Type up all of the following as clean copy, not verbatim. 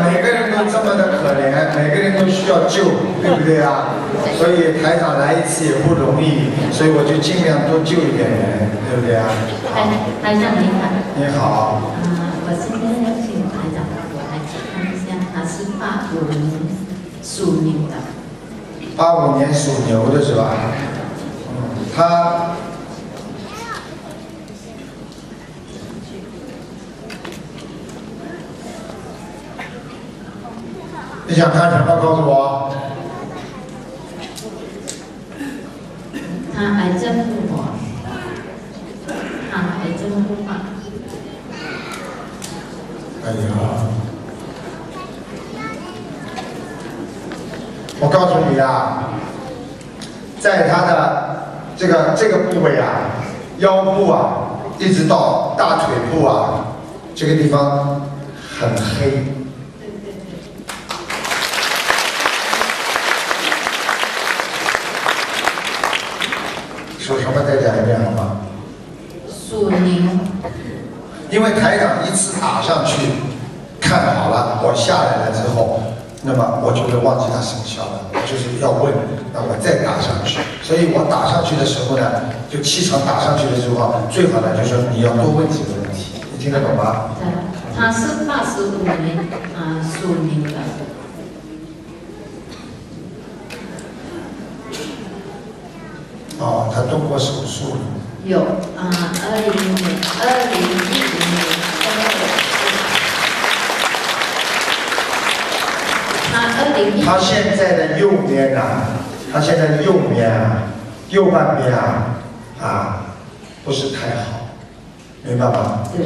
想，每个人都这么的可怜，每个人都需要救，对不对啊？所以台长来一次也不容易，所以我就尽量多救一点人，对不对啊？ 台长你好。 你好。 我今天要请台长我来看一下，他是85年属牛的。 85年属牛的是吧？他。你想看什么？告诉我。 他癌症复活，他癌症复发。 哎呀，我告诉你啊，在他的这个部位啊，腰部啊，一直到大腿部啊，这个地方很黑。属什么？再讲一遍好吗？ 属牛。 因为台长一次打上去，看好了，我下来了之后，那么我就会忘记它生效了。我就是要问，那我再打上去。所以我打上去的时候呢，就气场打上去的时候，最好呢就是你要多问几个问题，你听得懂吗？ 对，他是85年属牛的。 哦，他动过手术了。 有2010年他现在的右边啊，他现在的右边啊，右半边啊，不是太好，明白吗？ 对。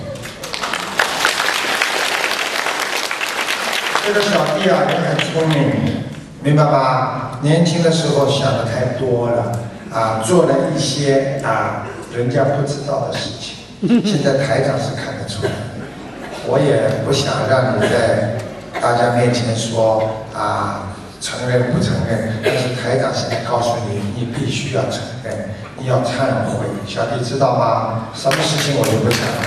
这个小弟啊，也很聪明，明白吧？年轻的时候想的太多了啊，做了一些人家不知道的事情。现在台长是看得出来的，我也不想让你在大家面前说承认不承认，但是台长现在告诉你，你必须要承认，你要忏悔。小弟知道吗？什么事情我就不讲了。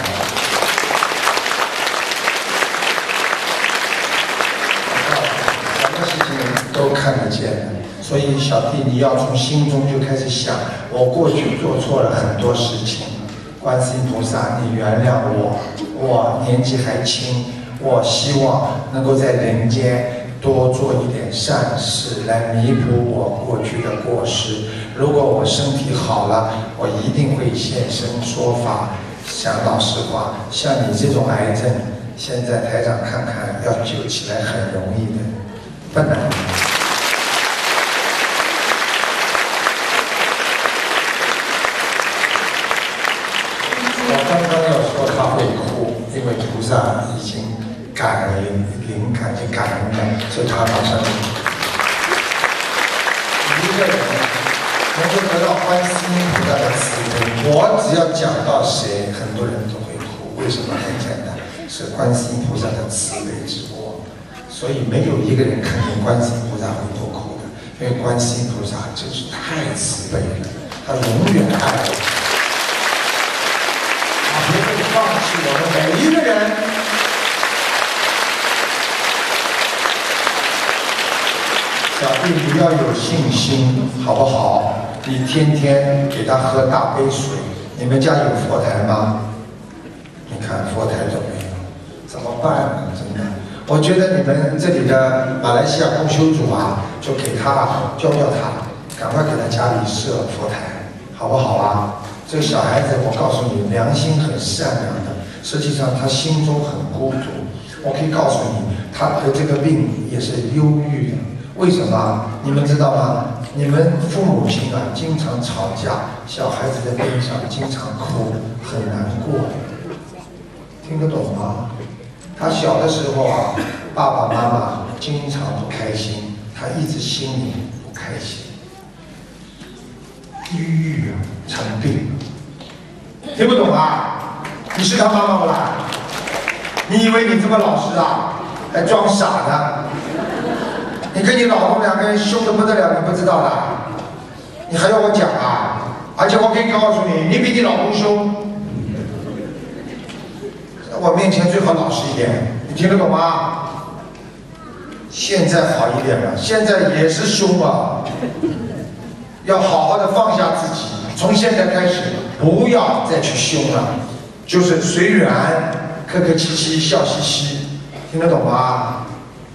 什么事情都看得见的，所以小弟你要从心中就开始想，我过去做错了很多事情，观世音菩萨，你原谅我，我年纪还轻，我希望能够在人间多做一点善事来弥补我过去的过失。如果我身体好了，我一定会现身说法。讲老实话，像你这种癌症，现在台长看看要救起来很容易的，不难。我刚刚要说他会哭，因为菩萨已经感灵感，已经感恩了，所以他马上一个人能够得到观世音菩萨的慈悲，我只要讲到谁，很多人都会哭。为什么？很简单，是观世音菩萨的慈悲之光，所以没有一个人看见观世音菩萨会多哭的，因为观世音菩萨真是太慈悲了，他永远爱我。不会放弃我们每一个人。小弟，你要有信心，好不好？你天天给他喝大杯水。你们家有佛台吗？你看佛台都没有，怎么办呢？真的，我觉得你们这里的马来西亚共修组就给他教他，赶快给他家里设佛台，好不好啊？这个小孩子，我告诉你，良心很善良的，实际上他心中很孤独。我可以告诉你，他的这个病也是忧郁的。为什么？你们知道吗？你们父母亲经常吵架，小孩子在边上经常哭，很难过。听得懂吗？他小的时候爸爸妈妈经常不开心，他一直心里不开心。抑郁成病，听不懂啊？你是他妈妈不啦？你以为你这么老实还装傻呢？你跟你老公两个人凶得不得了，你不知道的？你还要我讲而且我可以告诉你，你比你老公凶。在我面前最好老实一点，你听得懂吗？ 现在好一点了，现在也是凶啊，要好好的放下自己，从现在开始不要再去凶了，就是随缘，客客气气，笑嘻嘻，听得懂吗？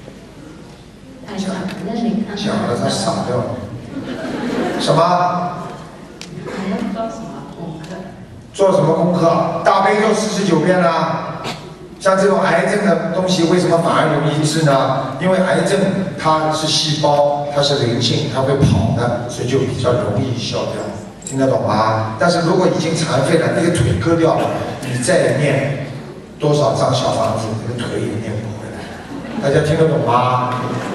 讲了他傻掉了。什么？ 还要做什么功课？ 做什么功课？大悲咒49遍啦。像这种癌症的东西，为什么反而容易治呢？因为癌症它是细胞，它是灵性，它会跑的，所以就比较容易消掉。听得懂吗？但是如果已经残废了，那个腿割掉了，你再念多少张小房子，那个腿也念不回来。大家听得懂吗？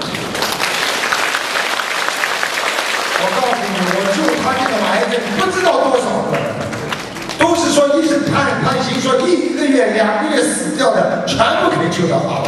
我告诉你，我就他这种癌症，不知道多少个，都是说医生判刑说1个月、2个月死掉的，全部可以救到好了。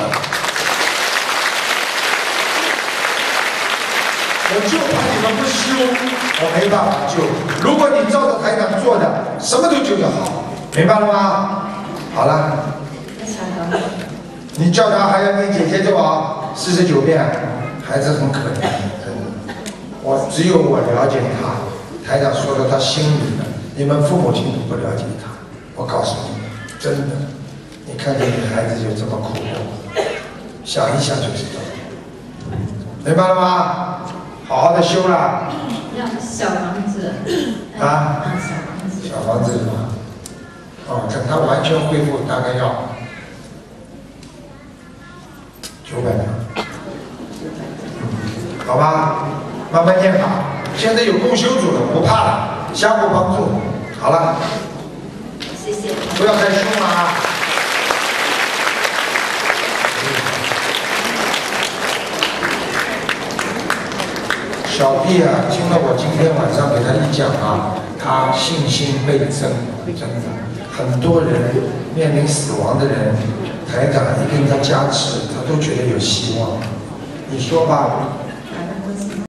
我就怕你们不修，我没办法救。如果你照着台长做的，什么都救得好，明白了吗？好了，你叫他还要念姐姐咒啊，49遍，孩子很可怜，真的。只有我了解他，台长说到他心里了，你们父母亲都不了解他。我告诉你，真的，你看见你孩子就这么苦，想一想就知道，明白了吗？好好的修了。 要小房子。 啊？ 小房子。 小房子是吧？哦，等他完全恢复，大概要900张。好吧，慢慢念吧。现在有共修组了，不怕了，相互帮助。好了。 谢谢。 不要太凶了啊！小弟啊，听了我今天晚上给他一讲啊，他信心倍增，真的。很多人面临死亡的人，台长一跟他加持，他都觉得有希望。你说吧，